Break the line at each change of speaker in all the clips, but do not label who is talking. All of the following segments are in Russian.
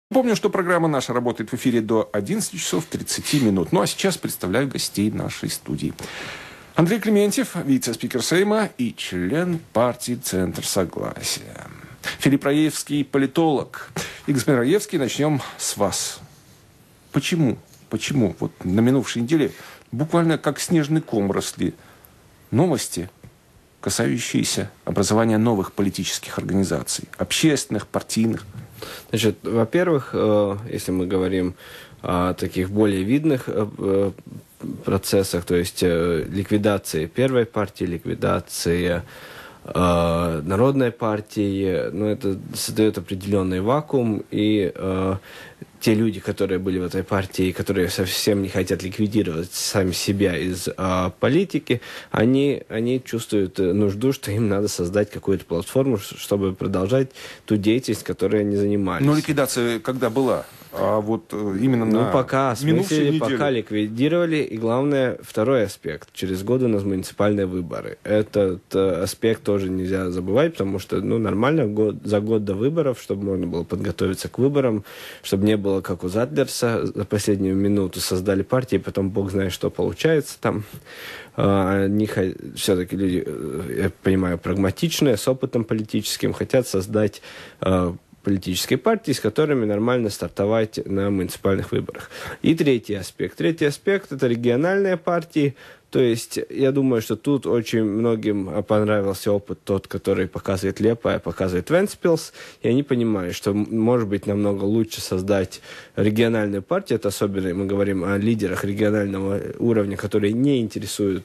Помню, что программа наша работает в эфире до 11 часов 30 минут. Ну а сейчас представляю гостей нашей студии. Андрей Клементьев, вице-спикер Сейма и член партии «Центр Согласия». Филипп Раевский, политолог. И, господин Раевский, начнем с вас. Почему? Вот на минувшей неделе буквально как снежный ком росли новости, касающиеся образования новых политических организаций, общественных, партийных?
Значит, во-первых, если мы говорим о таких более видных процессах, то есть ликвидации первой партии, ликвидации Народной партии, это создает определенный вакуум, и те люди, которые были в этой партии, которые совсем не хотят ликвидировать сами себя из политики, они чувствуют нужду, что им надо создать какую-то платформу, чтобы продолжать ту деятельность, которой они занимались.
Но ликвидация когда была? А вот именно на
пока
минувшей неделе.
Пока ликвидировали. И главное, второй аспект. Через год у нас муниципальные выборы. Этот аспект тоже нельзя забывать, потому что нормально за год до выборов, чтобы можно было подготовиться к выборам, чтобы не было, как у Затлерса, за последнюю минуту создали партии, потом бог знает, что получается там. Они все-таки люди, я понимаю, прагматичные, с опытом политическим, хотят создать политические партии, с которыми нормально стартовать на муниципальных выборах. И третий аспект. Третий аспект – это региональные партии. То есть, я думаю, что тут очень многим понравился опыт тот, который показывает Лепая, показывает Вентспилс, и они понимают, что, может быть, намного лучше создать региональную партию. Это особенно мы говорим о лидерах регионального уровня, которых не интересует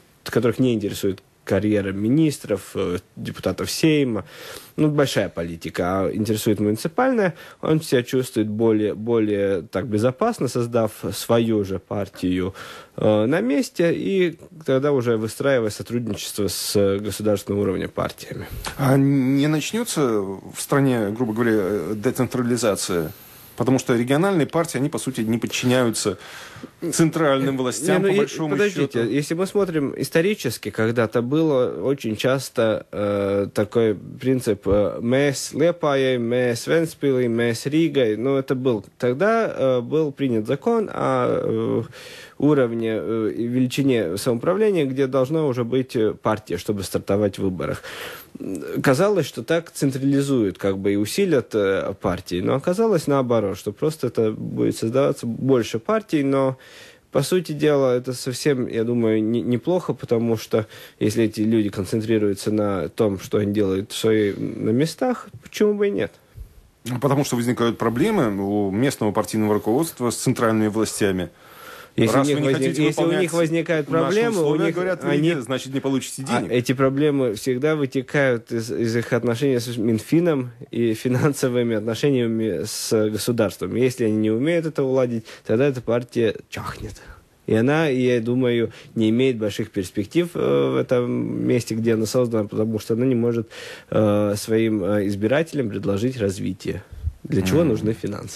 карьера министров, депутатов Сейма. Большая политика, а интересует муниципальная. Он себя чувствует более так безопасно, создав свою же партию на месте, и тогда уже выстраивая сотрудничество с государственного уровня партиями.
А не начнется в стране, грубо говоря, децентрализация? Потому что региональные партии, они, по сути, не подчиняются центральным властям, по большому счету.
Если мы смотрим исторически, когда-то было очень часто такой принцип «mēs Liepājai», «mēs Ventspilī», «mēs Рīgai». Тогда был принят закон о уровне и величине самоуправления, где должна уже быть партия, чтобы стартовать в выборах. Казалось, что так централизуют, и усилят партии, но оказалось наоборот, что просто это будет создаваться больше партий, но по сути дела это совсем, я думаю, неплохо, потому что если эти люди концентрируются на том, что они делают на местах, почему бы и нет?
Потому что возникают проблемы у местного партийного руководства с центральными властями.
Если у них возникают проблемы,
значит, не получите денег.
Эти проблемы всегда вытекают из их отношений с Минфином и финансовыми отношениями с государством. Если они не умеют это уладить, тогда эта партия чахнет. И она, я думаю, не имеет больших перспектив в этом месте, где она создана, потому что она не может своим избирателям предложить развитие. Для чего нужны финансы?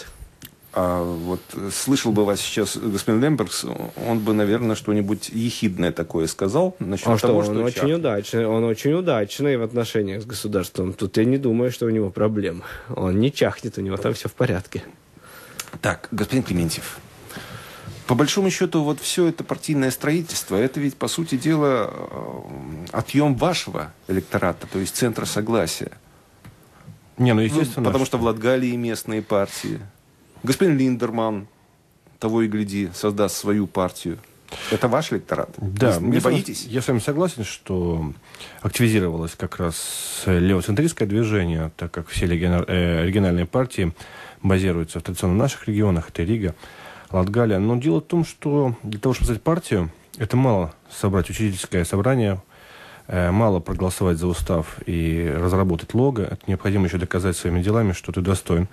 Слышал бы вас сейчас господин Лембергс, он бы, наверное, что-нибудь ехидное такое сказал насчет того, что...
Он очень удачный в отношениях с государством. Тут я не думаю, что у него проблемы. Он не чахнет, у него там все в порядке.
Так, господин Клементьев, по большому счету, все это партийное строительство, это ведь, по сути дела, отъем вашего электората, то есть Центра Согласия.
Естественно.
Потому что в Латгалии местные партии. Господин Линдерман, того и гляди, создаст свою партию. Это ваш электорат?
Да.
Не боитесь?
Я с вами согласен, что активизировалось как раз левоцентристское движение, так как все региональные партии базируются в традиционно наших регионах, это Рига, Латгалия. Но дело в том, что для того, чтобы создать партию, это мало собрать учредительское собрание, мало проголосовать за устав и разработать лого. Это необходимо еще доказать своими делами, что ты достоин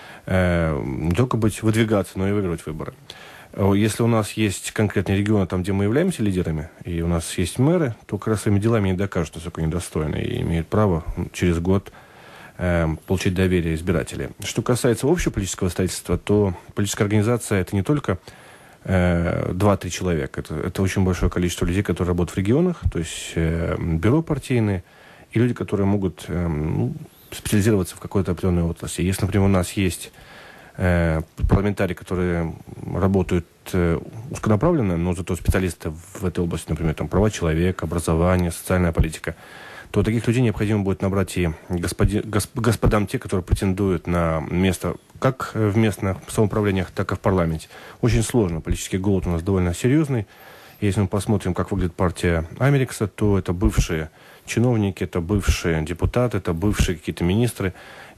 не только выдвигаться, но и выигрывать выборы. Если у нас есть конкретные регионы, там, где мы являемся лидерами, и у нас есть мэры, то как раз своими делами не докажут, насколько они достойны, и имеют право через год получить доверие избирателей. Что касается общего политического строительства, то политическая организация – это не только 2-3 человека. Это очень большое количество людей, которые работают в регионах, то есть бюро партийные, и люди, которые могут специализироваться в какой-то определенной отрасли. Если, например, у нас есть парламентарии, которые работают узконаправленно, но зато специалисты в этой области, например, там, права человека, образование, социальная политика, то таких людей необходимо будет набрать и господам те, которые претендуют на место как в местных самоуправлениях, так и в парламенте. Очень сложно. Политический голод у нас довольно серьезный. Если мы посмотрим, как выглядит партия Америкса, то это бывшие чиновники, это бывшие депутаты, это бывшие какие-то министры.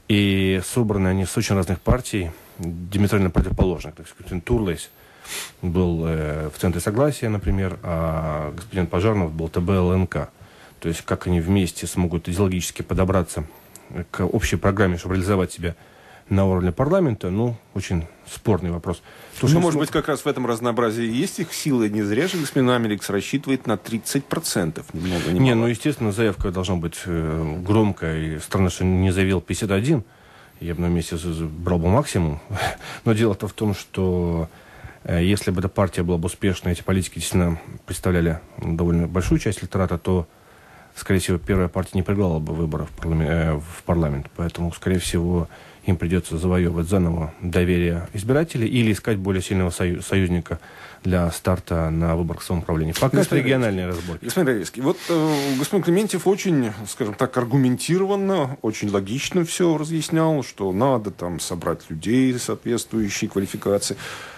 И собраны они с очень разных партий, диаметрально противоположных. Так сказать, Турлейс был в Центре Согласия, например, а господин Пожарнов был ТБ-ЛНК. То есть как они вместе смогут идеологически подобраться к общей программе, чтобы реализовать себя на уровне парламента, очень спорный вопрос.
Может быть, как раз в этом разнообразии есть их силы. Не зря же господин Америкс рассчитывает на 30%. Ни много, ни мало.
Естественно, заявка должна быть громкая. И странно, что не заявил 51. Я бы на месте брал бы максимум. Но дело-то в том, что если бы эта партия была бы успешна, эти политики действительно представляли довольно большую часть электората, то, скорее всего, первая партия не проиграла бы выборов в парламент. Поэтому, скорее всего, им придется завоевывать заново доверие избирателей или искать более сильного союзника для старта на выборах самоуправления. Пока это региональные разборки.
Господин Раевский, господин Клементьев очень, скажем так, аргументированно, очень логично все разъяснял, что надо там собрать людей соответствующей квалификации.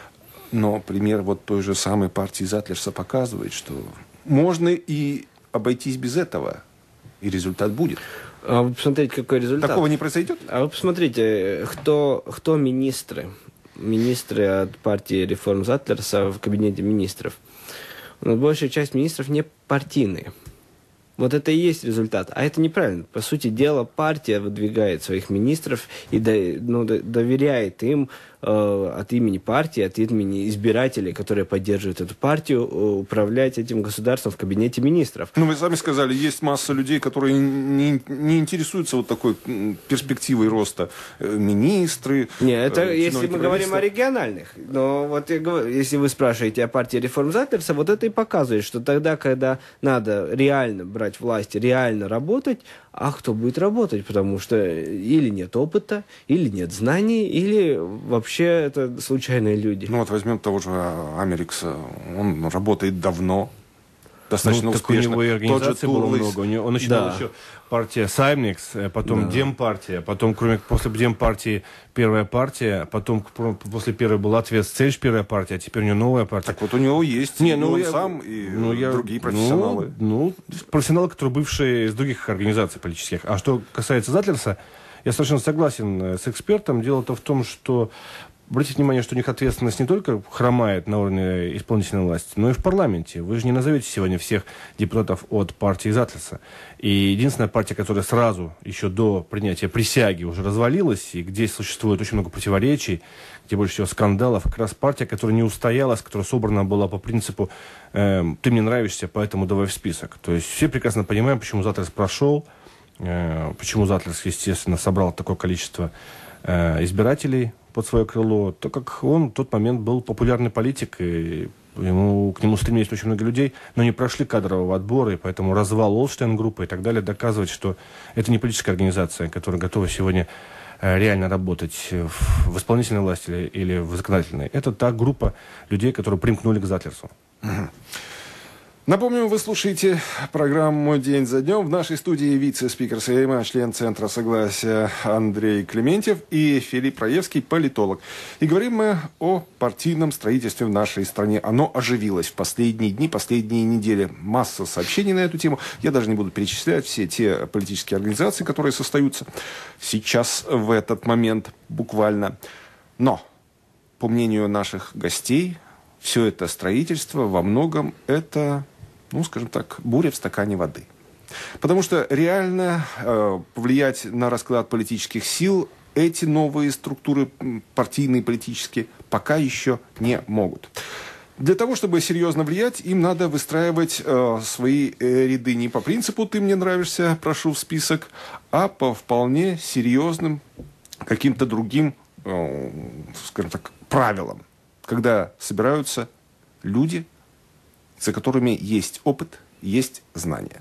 Но пример той же самой партии Затлерса показывает, что можно и обойтись без этого, и результат будет.
А вы посмотрите, какой результат.
Такого не произойдет?
А вы посмотрите, кто министры? Министры от партии реформ Затлерса в кабинете министров. У нас большая часть министров не партийные. Вот это и есть результат. А это неправильно. По сути дела, партия выдвигает своих министров и доверяет им от имени партии, от имени избирателей, которые поддерживают эту партию, управлять этим государством в кабинете министров.
Вы сами сказали, есть масса людей, которые не интересуются такой перспективой роста. Министры.
Нет, это если мы говорим о региональных. Но если вы спрашиваете о партии реформ Затлерса, это и показывает, что тогда, когда надо реально брать власть, реально работать, а кто будет работать? Потому что или нет опыта, или нет знаний, или вообще это случайные люди.
Возьмем того же Америкса. Он работает давно, достаточно успешно.
У него и организаций было много. Он начинал еще партия Саймникс, потом Демпартия, потом после Демпартии первая партия, потом после первой была Латвия Цельш первая партия, а теперь у него новая партия.
Так у него есть он сам и другие профессионалы.
Профессионалы, которые бывшие из других организаций политических. А что касается Затлерса, я совершенно согласен с экспертом. Дело-то в том, что обратите внимание, что у них ответственность не только хромает на уровне исполнительной власти, но и в парламенте. Вы же не назовете сегодня всех депутатов от партии Затлерса. И единственная партия, которая сразу, еще до принятия присяги, уже развалилась, и где существует очень много противоречий, где больше всего скандалов, как раз партия, которая не устоялась, которая собрана была по принципу «ты мне нравишься, поэтому давай в список». То есть все прекрасно понимаем, почему Затлерс прошел, почему Затлерс, естественно, собрал такое количество избирателей под свое крыло, так как он в тот момент был популярный политик, и к нему стремились очень много людей, но не прошли кадрового отбора, и поэтому развал Олштейн-группы и так далее доказывает, что это не политическая организация, которая готова сегодня реально работать в исполнительной власти или в законодательной. Это та группа людей, которые примкнули к Затлерсу.
Напомню, вы слушаете программу «День за днем». В нашей студии вице-спикер Сейма, член Центра Согласия Андрей Клементьев и Филипп Раевский, политолог. И говорим мы о партийном строительстве в нашей стране. Оно оживилось в последние дни, последние недели. Масса сообщений на эту тему. Я даже не буду перечислять все те политические организации, которые состоятся сейчас в этот момент буквально. Но, по мнению наших гостей, все это строительство во многом это, скажем так, буря в стакане воды. Потому что реально повлиять на расклад политических сил эти новые структуры партийные, политические, пока еще не могут. Для того, чтобы серьезно влиять, им надо выстраивать свои ряды не по принципу «ты мне нравишься, прошу в список», а по вполне серьезным каким-то другим, скажем так, правилам. Когда собираются люди, за которыми есть опыт, есть знания.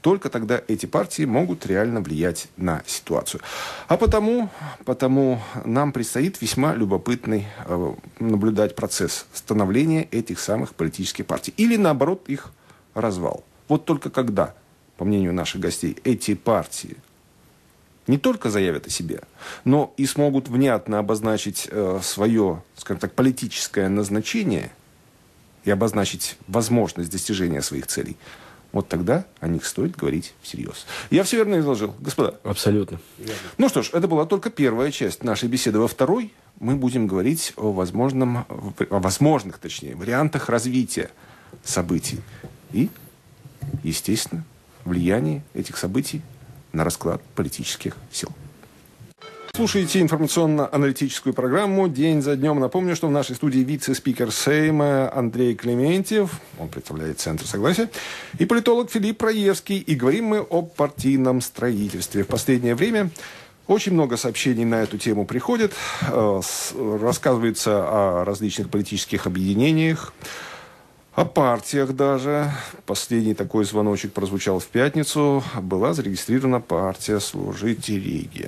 Только тогда эти партии могут реально влиять на ситуацию. А потому нам предстоит весьма любопытный наблюдать процесс становления этих самых политических партий. Или, наоборот, их развал. Вот только когда, по мнению наших гостей, эти партии не только заявят о себе, но и смогут внятно обозначить свое, скажем так, политическое назначение и обозначить возможность достижения своих целей, вот тогда о них стоит говорить всерьез. Я все верно изложил, господа?
Абсолютно.
Ну что ж, это была только первая часть нашей беседы. Во второй мы будем говорить о возможных, вариантах развития событий и, естественно, влиянии этих событий на расклад политических сил. Слушаете информационно-аналитическую программу «День за днем». Напомню, что в нашей студии вице-спикер Сейма Андрей Клементьев, он представляет Центр Согласия, и политолог Филипп Раевский. И говорим мы о партийном строительстве. В последнее время очень много сообщений на эту тему приходит. Рассказывается о различных политических объединениях, о партиях даже. Последний такой звоночек прозвучал в пятницу. Была зарегистрирована партия «Служите Риге».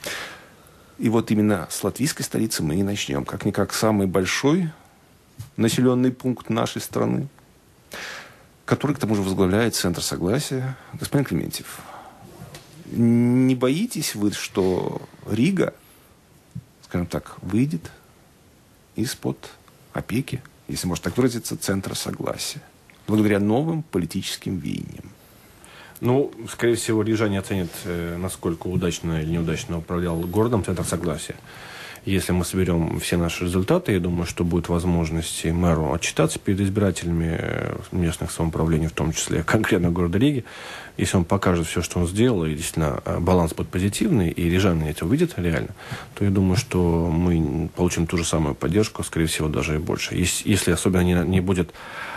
И вот именно с латвийской столицы мы и начнем. Как-никак самый большой населенный пункт нашей страны, который, к тому же, возглавляет Центр Согласия. Господин Клементьев, не боитесь вы, что Рига, скажем так, выйдет из-под опеки, если можно так выразиться, Центра Согласия, благодаря новым политическим веяниям?
Ну, скорее всего, рижане оценят, насколько удачно или неудачно управлял городом Центр Согласия. Если мы соберем все наши результаты, я думаю, что будет возможность и мэру отчитаться перед избирателями местных самоуправлений, в том числе конкретно города Риги. Если он покажет все, что он сделал, и действительно баланс будет позитивный, и рижане это увидят реально, то я думаю, что мы получим ту же самую поддержку, скорее всего, даже и больше. Если особенно не будет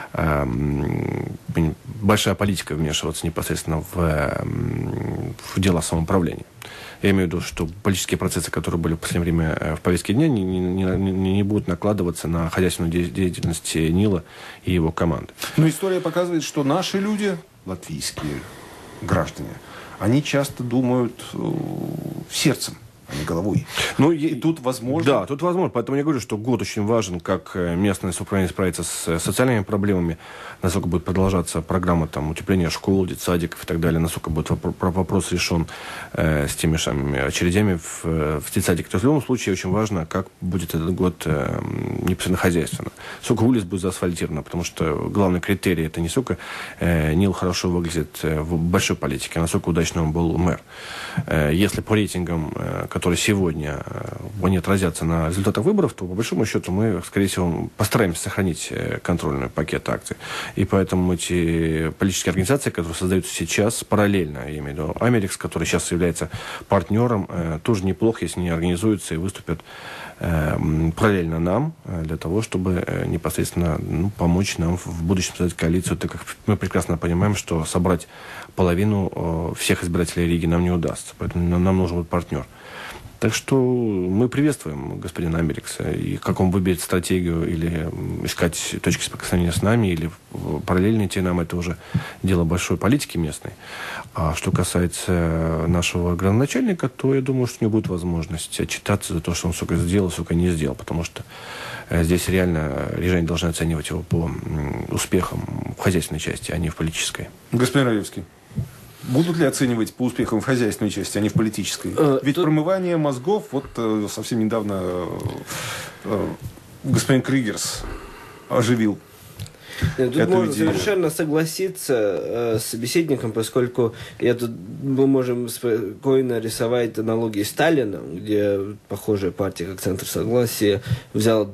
большая политика вмешиваться непосредственно в дела самоуправления. Я имею в виду, что политические процессы, которые были в последнее время в повестке дня, не будут накладываться на хозяйственную деятельность Нила и его команды.
Но история показывает, что наши люди, латвийские граждане, они часто думают сердцем, а не головой.
Ну,
и тут возможно...
Да, тут возможно. Поэтому я говорю, что год очень важен, как местное самоуправление справится с социальными проблемами, насколько будет продолжаться программа утепления школ, детсадиков и так далее, насколько будет вопрос решен с теми же очередями в детсадике. То есть в любом случае очень важно, как будет этот год непосредственно хозяйственно. Сколько улиц будет заасфальтировано, потому что главный критерий это не сколько Нил хорошо выглядит в большой политике, а насколько удачно он был мэр. Если по рейтингам, которые сегодня не отразятся на результатах выборов, то, по большому счету, мы, скорее всего, постараемся сохранить контрольный пакет акций. И поэтому эти политические организации, которые создаются сейчас параллельно, я имею в виду Америкс, который сейчас является партнером, тоже неплохо, если они организуются и выступят параллельно нам, для того, чтобы непосредственно помочь нам в будущем создать коалицию, так как мы прекрасно понимаем, что собрать половину всех избирателей Риги нам не удастся. Поэтому нам нужен будет партнер. Так что мы приветствуем господина Америкса. И как он выберет стратегию или искать точки соприкосновения с нами, или параллельно идти нам, это уже дело большой политики местной. А что касается нашего градоначальника, то я думаю, что у него будет возможность отчитаться за то, что он, сука, сделал, сука, не сделал. Потому что здесь реально рижане должны оценивать его по успехам в хозяйственной части, а не в политической.
Господин Раевский, будут ли оценивать по успехам в хозяйственной части, а не в политической? Ведь промывание мозгов, вот совсем недавно господин Кригерс оживил.
Тут можно совершенно согласиться с собеседником, поскольку мы можем спокойно рисовать аналогии с Сталином, где похожая партия, как Центр Согласия, взял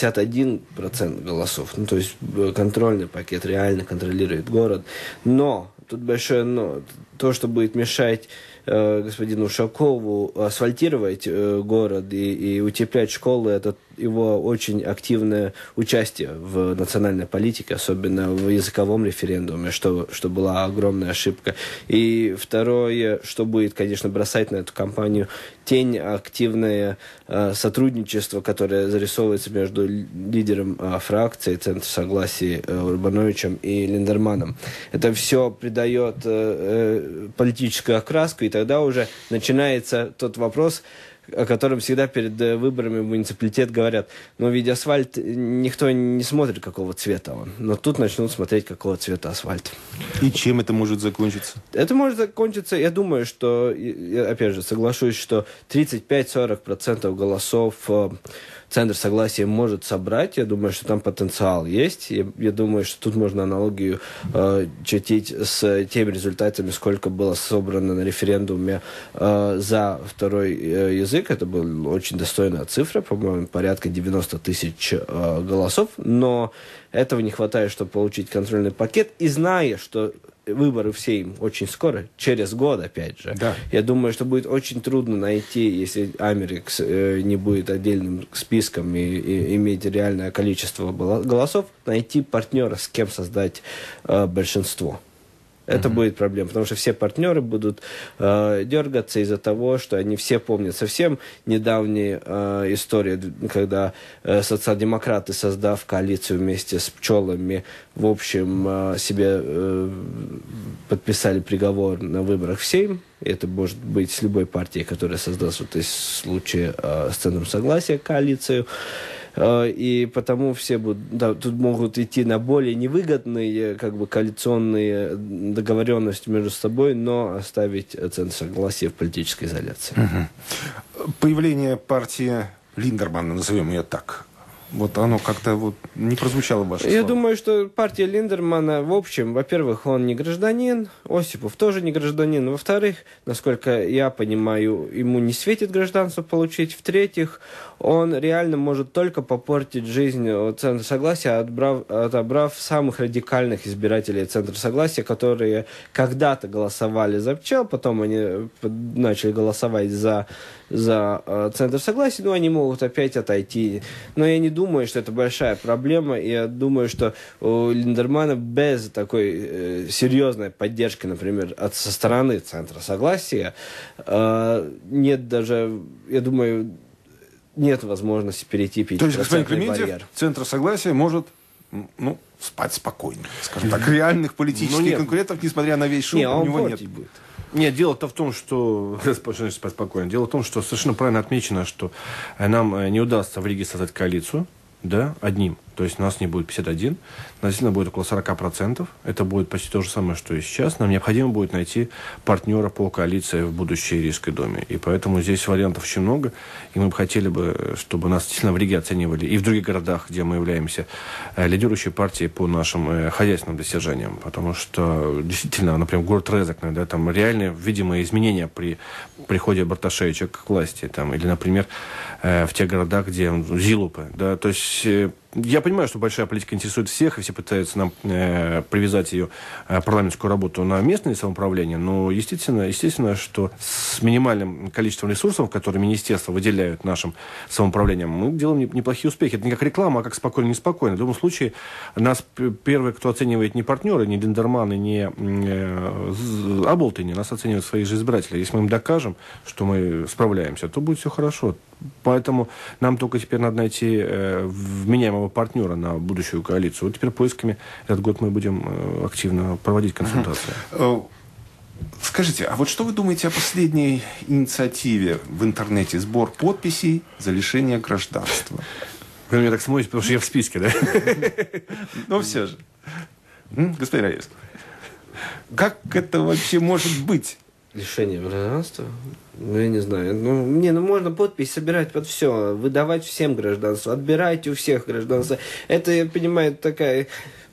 51% голосов. То есть контрольный пакет реально контролирует город. Но тут большое но. То, что будет мешать господину Ушакову асфальтировать город и утеплять школы, это его очень активное участие в национальной политике, особенно в языковом референдуме, что была огромная ошибка. И второе, что будет, конечно, бросать на эту кампанию тень, активное сотрудничество, которое зарисовывается между лидером фракции Центр согласия Урбановичем и Линдерманом. Это все придает политическую окраску, и тогда уже начинается тот вопрос, о котором всегда перед выборами в муниципалитет говорят: ну, ведь асфальт никто не смотрит, какого цвета он. Но тут начнут смотреть, какого цвета асфальт.
И чем это может закончиться?
Это может закончиться, я думаю, что, я, опять же, соглашусь, что 35-40% голосов Центр согласия может собрать. Я думаю, что там потенциал есть. Я думаю, что тут можно аналогию чертить с теми результатами, сколько было собрано на референдуме за второй язык. Это была очень достойная цифра, по-моему, порядка 90 тысяч голосов. Но этого не хватает, чтобы получить контрольный пакет. И зная, что выборы в Сейм очень скоро, через год, опять же. Да. Я думаю, что будет очень трудно найти, если Америкс не будет отдельным списком и иметь реальное количество голосов, найти партнера, с кем создать большинство. Это будет проблема, потому что все партнеры будут дергаться из-за того, что они все помнят совсем недавнюю историю, когда социал-демократы, создав коалицию вместе с пчелами, в общем, себе подписали приговор на выборах в Сейм. Это может быть с любой партией, которая создаст в этом случае с Центром согласия коалицию. И потому все будут, тут могут идти на более невыгодные коалиционные договоренности между собой, но оставить Центр согласия в политической изоляции.
Появление партии Линдермана, назовем ее так, вот оно как-то не прозвучало в ваших словах.
Я думаю, что партия Линдермана, в общем, во-первых, он не гражданин, Осипов тоже не гражданин, во-вторых, насколько я понимаю, ему не светит гражданство получить, в-третьих, он реально может только попортить жизнь Центра согласия, отобрав самых радикальных избирателей Центра согласия, которые когда-то голосовали за пчел, потом они начали голосовать за Центр согласия, но они могут опять отойти. Но я не думаю, что это большая проблема. Я думаю, что у Линдермана без такой серьезной поддержки, например, со стороны Центра согласия, нет даже, я думаю, нет возможности перейти 5% барьер.
То есть, господин Клементьев, Центр согласия может спать спокойно, скажем так, реальных политических конкурентов, несмотря на весь шум, у него нет.
Будет.
Нет, дело-то в том, что... Спокойно. Дело в том, что совершенно правильно отмечено, что нам не удастся в Риге создать коалицию, да, одним. То есть у нас не будет 51, действительно будет около 40%. Это будет почти то же самое, что и сейчас. Нам необходимо будет найти партнера по коалиции в будущей Рижской думе. И поэтому здесь вариантов очень много. И мы бы хотели бы, чтобы нас действительно в Риге оценивали и в других городах, где мы являемся лидирующей партией по нашим хозяйственным достижениям. Потому что действительно, например, город Резекне, да, там реальные видимые изменения при приходе Барташевича к власти. Там, или, например, в тех городах, где Зилупы. Да, то есть... Я понимаю, что большая политика интересует всех, и все пытаются нам привязать ее парламентскую работу на местное самоуправление, но естественно, что с минимальным количеством ресурсов, которые министерства выделяют нашим самоуправлениям, мы делаем неплохие успехи. Это не как реклама, а как спокойно-неспокойно. В любом случае, нас первые, кто оценивает не партнеры, не Линдерманы, не Аболтыни, нас оценивают свои же избиратели. Если мы им докажем, что мы справляемся, то будет все хорошо. Поэтому нам только теперь надо найти вменяемого партнера на будущую коалицию. Вот теперь поисками этот год мы будем активно проводить консультации.
Скажите, а вот что вы думаете о последней инициативе в интернете? Сбор подписей за лишение гражданства.
Вы меня так смотрите, потому что я в списке, да?
Ну, все же. Господин Раевский, как это вообще может быть?
Лишение гражданства? Ну, я не знаю. Можно подпись собирать под все, выдавать всем гражданство, отбирать у всех гражданство. Это, я понимаю, такая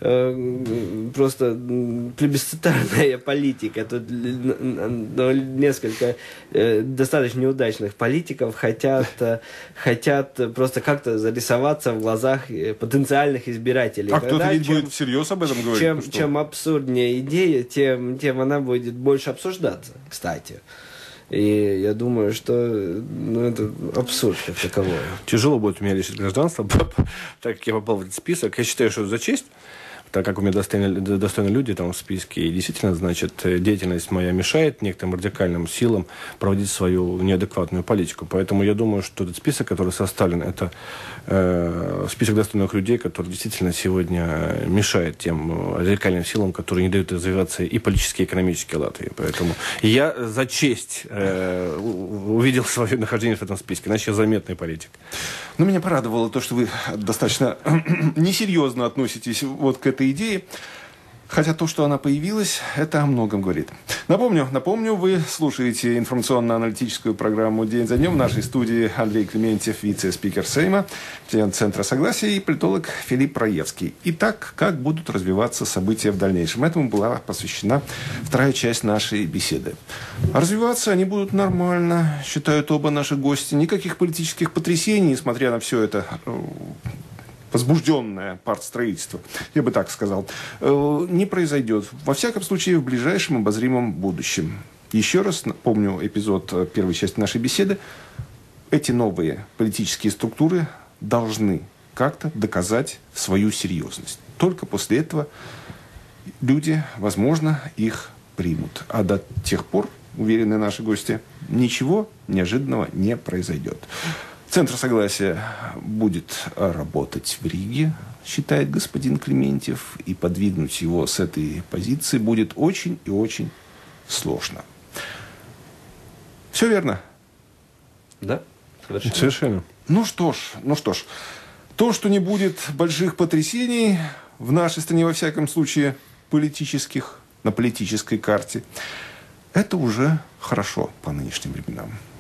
просто плебисцитарная политика. Тут несколько достаточно неудачных политиков хотят просто как-то зарисоваться в глазах потенциальных избирателей.
А кто-то ведь будет всерьез об этом говорить?
Чем абсурднее идея, тем она будет больше обсуждаться, кстати. И я думаю, что это абсурд как таковой.
Тяжело будет у меня лишить гражданства, так как я попал в этот список. Я считаю, что это за честь, так как у меня достойные люди там в списке. И действительно, значит, деятельность моя мешает некоторым радикальным силам проводить свою неадекватную политику. Поэтому я думаю, что этот список, который составлен, это список достойных людей, который действительно сегодня мешает тем радикальным силам, которые не дают развиваться и политически, и экономически Латвии. Поэтому я за честь увидел свое нахождение в этом списке. Иначе я заметный политик.
Но меня порадовало то, что вы достаточно несерьезно относитесь вот к этой идее. Хотя то, что она появилась, это о многом говорит. Напомню, вы слушаете информационно-аналитическую программу «День за днем». В нашей студии Андрей Клементьев, вице-спикер Сейма, член Центра согласия, и политолог Филипп Раевский. Итак, как будут развиваться события в дальнейшем? Этому была посвящена вторая часть нашей беседы. Развиваться они будут нормально, считают оба наши гости. Никаких политических потрясений, несмотря на все это возбужденное партстроительство, я бы так сказал, не произойдет. Во всяком случае, в ближайшем обозримом будущем. Еще раз напомню эпизод первой части нашей беседы. Эти новые политические структуры должны как-то доказать свою серьезность. Только после этого люди, возможно, их примут. А до тех пор, уверены наши гости, ничего неожиданного не произойдет. Центр согласия будет работать в Риге, считает господин Клементьев, и подвигнуть его с этой позиции будет очень и очень сложно. Все верно?
Да,
Совершенно.
Ну что ж. То, что не будет больших потрясений в нашей стране, во всяком случае, политических, на политической карте, это уже хорошо по нынешним временам.